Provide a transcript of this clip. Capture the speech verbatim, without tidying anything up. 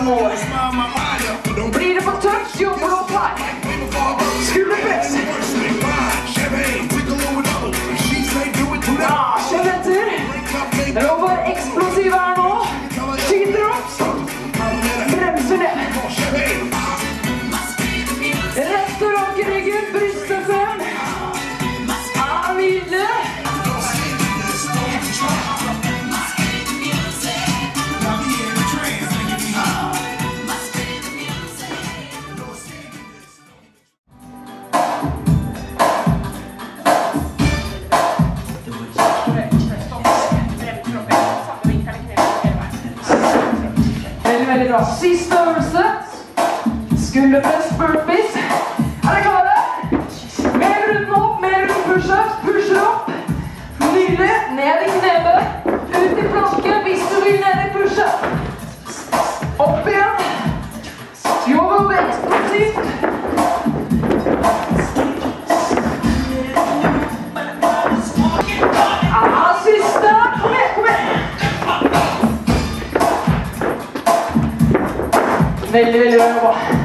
mål. Blir det på touch, jobbar du på skulderpress. Ja, känn etter. Det var bare eksplosiv her nå. Skyter opp. Bremser ned. Rett og rak i ryggen, brystet frem. Ja, nydelig. Veldig, veldig bra. Siste øvelse. Skulderpress, burpees. Er dere klare? Mer rundt opp, mer rundt push-ups. Pusher opp. Nydelig. Ned i knebe. Ut i planke hvis du vil ned i push-up. Opp igjen. Jobber opp eksplosivt. Ja, siste. Kom igjen, kom igjen. Veldig, veldig bra jobba.